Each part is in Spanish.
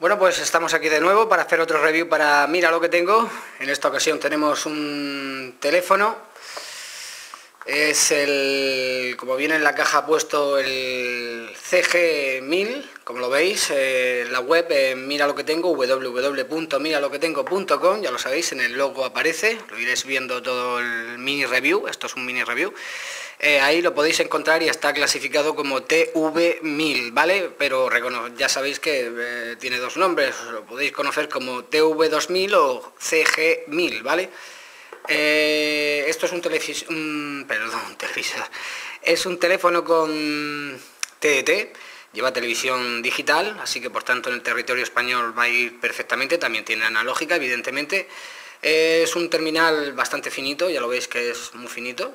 Bueno, pues estamos aquí de nuevo para hacer otro review para Mira lo que tengo. En esta ocasión tenemos un teléfono. Es el, como viene en la caja puesto, el CG1000, como lo veis, la web Mira lo que tengo, www.miraloquetengo.com, ya lo sabéis, en el logo aparece, lo iréis viendo todo el mini review, esto es un mini review. Ahí lo podéis encontrar y está clasificado como TV1000, ¿vale? Pero ya sabéis que tiene dos nombres, lo podéis conocer como TV2000 o CG1000, ¿vale? Esto es un televisor, es un teléfono con TDT, lleva televisión digital, así que por tanto en el territorio español va a ir perfectamente, también tiene analógica, evidentemente. Es un terminal bastante finito, ya lo veis que es muy finito.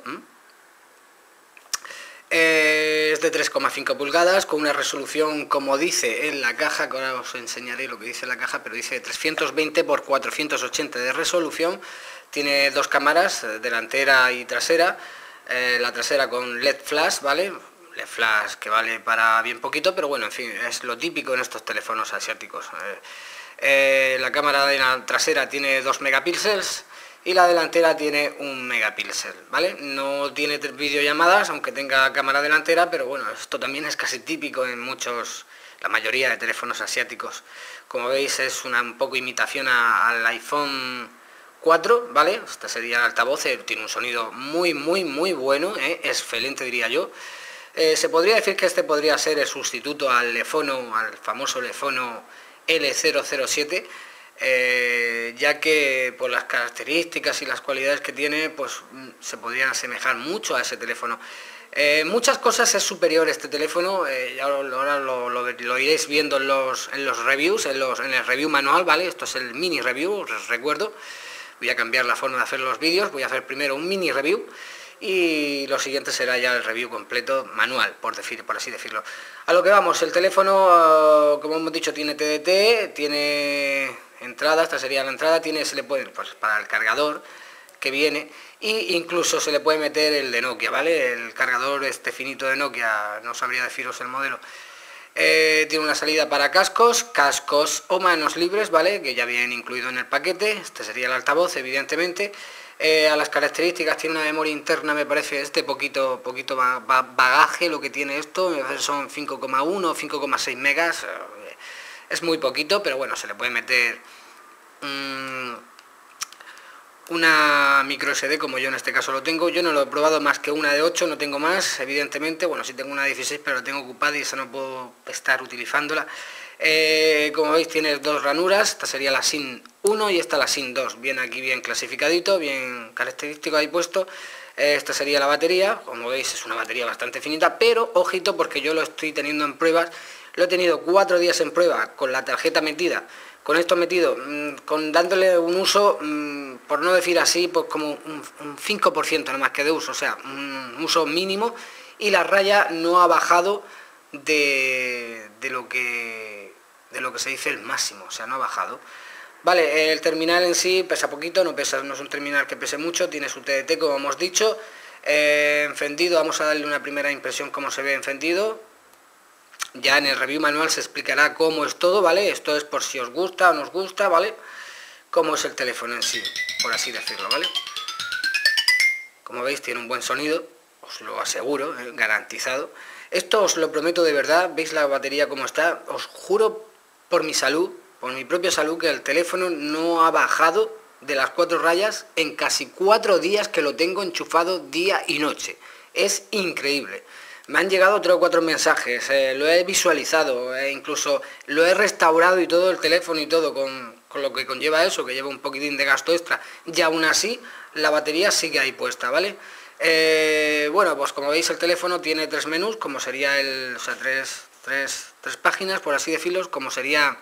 Es de 3,5 pulgadas con una resolución, como dice en la caja, que ahora os enseñaré lo que dice la caja, pero dice 320 x 480 de resolución. Tiene dos cámaras, delantera y trasera, la trasera con LED flash, ¿vale? LED flash que vale para bien poquito, pero bueno, en fin, es lo típico en estos teléfonos asiáticos. La cámara de la trasera tiene 2 megapíxeles y la delantera tiene 1 megapíxel, ¿vale? No tiene videollamadas, aunque tenga cámara delantera, pero bueno, esto también es casi típico en la mayoría de teléfonos asiáticos. Como veis, es un poco imitación al iPhone 4, ¿vale? Este sería el altavoz, tiene un sonido muy bueno, excelente diría yo. Se podría decir que este podría ser el sustituto al Lefono, al famoso Lefono L007, ya que por las características y las cualidades que tiene, pues se podrían asemejar mucho a ese teléfono. Muchas cosas es superior este teléfono, ahora lo iréis viendo en los reviews, en el review manual, ¿vale? Esto es el mini review, os recuerdo. Voy a cambiar la forma de hacer los vídeos, voy a hacer primero un mini review y lo siguiente será ya el review completo manual, por así decirlo. A lo que vamos, el teléfono, como hemos dicho, tiene TDT, tiene entrada, esta sería la entrada, se le puede, pues para el cargador que viene, e incluso se le puede meter el de Nokia, ¿vale? El cargador este finito de Nokia, no sabría deciros el modelo. Tiene una salida para cascos o manos libres, ¿vale? Que ya vienen incluido en el paquete. Este sería el altavoz, evidentemente. A las características, tiene una memoria interna, me parece, poquito bagaje lo que tiene esto, me parece son 5,1 o 5,6 megas. Es muy poquito, pero bueno, se le puede meter una micro SD, como yo en este caso lo tengo. Yo no lo he probado más que una de 8, no tengo más, evidentemente. Bueno, sí tengo una de 16, pero la tengo ocupada y esa no puedo estar utilizándola. Como veis, tiene dos ranuras, esta sería la SIM 1 y esta la SIM 2. Bien aquí, bien clasificadito, bien característico ahí puesto. Esta sería la batería, como veis es una batería bastante finita, pero ojito porque yo lo estoy teniendo en pruebas. Lo he tenido 4 días en prueba con la tarjeta metida. Con esto metido, dándole un uso, por no decir así, pues como un 5% nada más que de uso, o sea, un uso mínimo, y la raya no ha bajado de lo que se dice el máximo, o sea, no ha bajado. Vale, el terminal en sí pesa poquito, no es un terminal que pese mucho, tiene su TDT, como hemos dicho. Encendido, vamos a darle una primera impresión cómo se ve encendido. Ya en el review manual se explicará cómo es todo, ¿vale? Esto es por si os gusta o no os gusta, ¿vale? Cómo es el teléfono en sí, por así decirlo, ¿vale? Como veis, tiene un buen sonido, os lo aseguro, garantizado. Esto os lo prometo de verdad, veis la batería cómo está, os juro por mi salud, por mi propia salud, que el teléfono no ha bajado de las 4 rayas en casi 4 días que lo tengo enchufado día y noche. Es increíble. Me han llegado 3 o 4 mensajes, lo he visualizado, incluso lo he restaurado y todo el teléfono y todo, con lo que conlleva eso, que lleva un poquitín de gasto extra, y aún así la batería sigue ahí puesta, ¿vale? Bueno, pues como veis el teléfono tiene 3 menús, como sería tres páginas, por así decirlo, como sería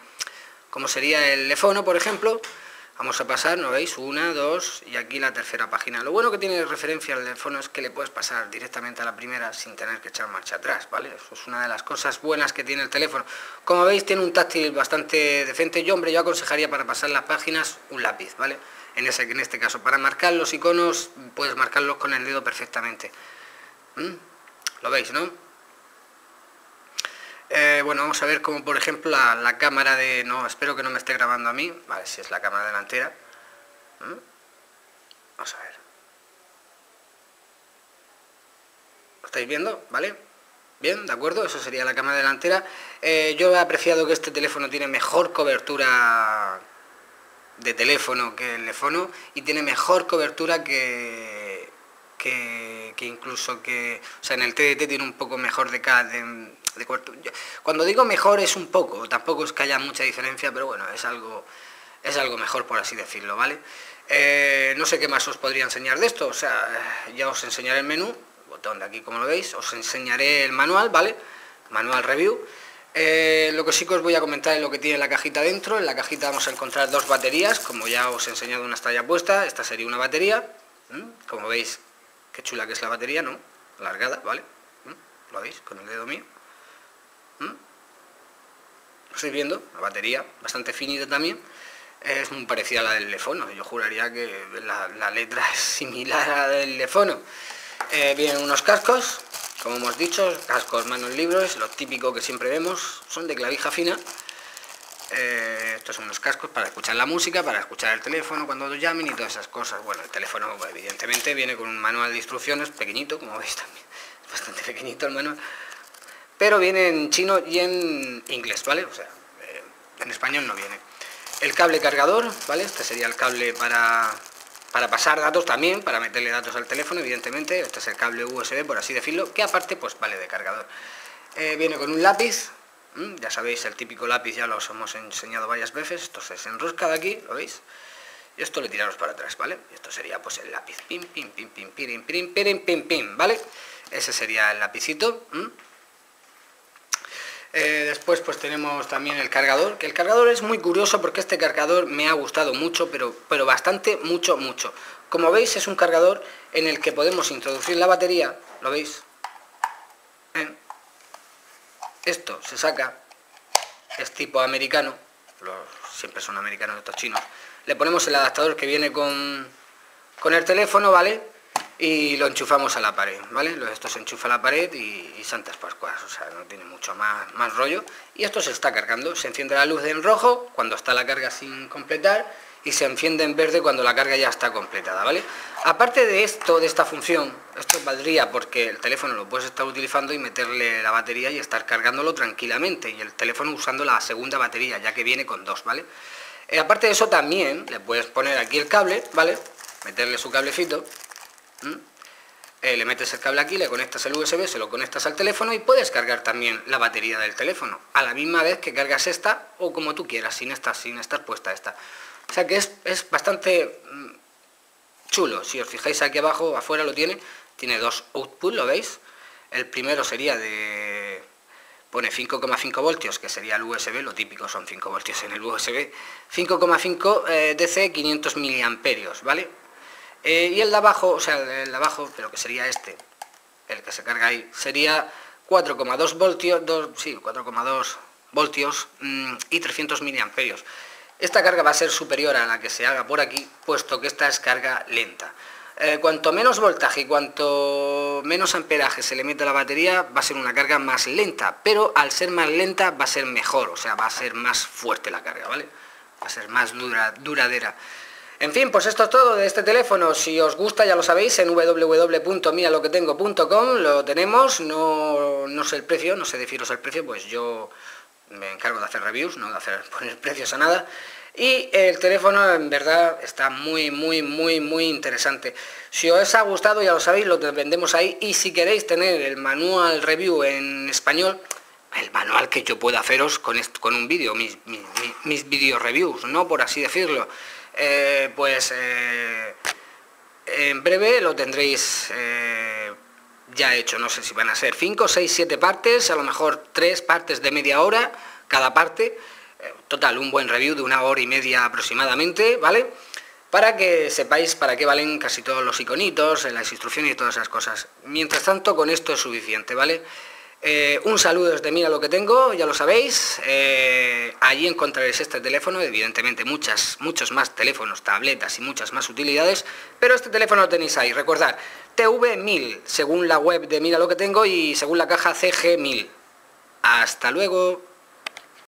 el teléfono, por ejemplo. Vamos a pasar, ¿no veis? 1, 2 y aquí la tercera página. Lo bueno que tiene referencia al teléfono es que le puedes pasar directamente a la primera sin tener que echar marcha atrás, ¿vale? Eso es una de las cosas buenas que tiene el teléfono. Como veis, tiene un táctil bastante decente. Yo aconsejaría para pasar las páginas un lápiz, ¿vale? En este caso, para marcar los iconos, puedes marcarlos con el dedo perfectamente. ¿Lo veis, no? Bueno, vamos a ver como por ejemplo la cámara de... No, espero que no me esté grabando a mí. Vale, si es la cámara delantera. Vamos a ver. ¿Lo estáis viendo? ¿Vale? Bien, de acuerdo, eso sería la cámara delantera. Yo he apreciado que este teléfono tiene mejor cobertura de teléfono que el teléfono y tiene mejor cobertura que incluso que... O sea, en el TDT tiene un poco mejor de cobertura. Cuando digo mejor es un poco, tampoco es que haya mucha diferencia, pero bueno, es algo mejor por así decirlo, ¿vale? No sé qué más os podría enseñar de esto, o sea, ya os enseñaré el menú, botón de aquí como lo veis, os enseñaré el manual, ¿vale? Manual review. Lo que sí que os voy a comentar es lo que tiene la cajita dentro. En la cajita vamos a encontrar dos baterías, como ya os he enseñado, una está ya puesta, esta sería una batería, como veis, qué chula que es la batería, ¿no? Alargada, ¿vale? ¿Lo veis? Con el dedo mío. ¿Lo estáis viendo? La batería, bastante finita también. Es muy parecida a la del teléfono. Yo juraría que la letra es similar a la del teléfono. Vienen unos cascos, como hemos dicho, cascos manos libres, lo típico que siempre vemos, son de clavija fina. Estos son unos cascos para escuchar la música, para escuchar el teléfono cuando os llamen y todas esas cosas. Bueno, el teléfono evidentemente viene con un manual de instrucciones pequeñito, como veis también, es bastante pequeñito el manual, pero viene en chino y en inglés, ¿vale? O sea, en español no viene. El cable cargador, ¿vale? Este sería el cable para pasar datos también, para meterle datos al teléfono, evidentemente. Este es el cable USB, por así decirlo, que aparte pues vale de cargador. Viene con un lápiz. Ya sabéis, el típico lápiz ya los hemos enseñado varias veces. Esto se desenrosca de aquí, ¿lo veis? Y esto le tiramos para atrás, ¿vale? Y esto sería pues el lápiz. Pim, pim, pim, pim, pim, pim, pim, pim, pim, ¿vale? Ese sería el lapicito. Después pues tenemos también el cargador, que el cargador es muy curioso porque este cargador me ha gustado mucho, pero bastante, mucho. Como veis es un cargador en el que podemos introducir la batería, ¿lo veis? Esto se saca, es tipo americano, siempre son americanos estos chinos. Le ponemos el adaptador que viene con el teléfono, ¿vale? Y lo enchufamos a la pared, ¿vale? Esto se enchufa a la pared y santas pascuas, o sea, no tiene mucho más rollo. Y esto se está cargando, se enciende la luz en rojo cuando está la carga sin completar y se enciende en verde cuando la carga ya está completada, ¿vale? Aparte de esto, de esta función, esto valdría porque el teléfono lo puedes estar utilizando y meterle la batería y estar cargándolo tranquilamente, y el teléfono usando la segunda batería, ya que viene con dos, ¿vale? Aparte de eso también le puedes poner aquí el cable, ¿vale? Meterle su cablecito. Le metes el cable aquí, le conectas el USB, se lo conectas al teléfono y puedes cargar también la batería del teléfono a la misma vez que cargas esta, o como tú quieras, sin estar puesta esta. O sea que es bastante chulo. Si os fijáis aquí abajo, afuera lo tiene dos outputs, ¿lo veis? El primero sería pone 5,5 voltios, que sería el USB, lo típico son 5 voltios en el USB, 5,5 DC 500 miliamperios, ¿vale? Y el de abajo, o sea, el de abajo, pero que sería este, el que se carga ahí, sería 4,2 voltios, 4,2 voltios y 300 miliamperios. Esta carga va a ser superior a la que se haga por aquí, puesto que esta es carga lenta. Cuanto menos voltaje y cuanto menos amperaje se le mete a la batería, va a ser una carga más lenta, pero al ser más lenta va a ser mejor, o sea, va a ser más fuerte la carga, ¿vale? Va a ser más duradera. En fin, pues esto es todo de este teléfono. Si os gusta, ya lo sabéis, en www.miraloquetengo.com lo tenemos. No sé el precio, no sé deciros el precio, pues yo me encargo de hacer reviews, no de poner precios a nada. Y el teléfono en verdad está muy interesante. Si os ha gustado, ya lo sabéis, lo vendemos ahí. Y si queréis tener el manual review en español, el manual que yo pueda haceros con un vídeo, mis video reviews, ¿no? Por así decirlo. En breve lo tendréis ya hecho. No sé si van a ser 5, 6, 7 partes, a lo mejor 3 partes de media hora cada parte. Total, un buen review de 1 hora y media aproximadamente, ¿vale? Para que sepáis para qué valen casi todos los iconitos, las instrucciones y todas esas cosas. Mientras tanto, con esto es suficiente, ¿vale? Un saludo desde Mira lo que tengo, ya lo sabéis. Allí encontraréis este teléfono, evidentemente muchos más teléfonos, tabletas y muchas más utilidades, pero este teléfono lo tenéis ahí. Recordad, TV1000 según la web de Mira lo que tengo y según la caja CG1000. Hasta luego.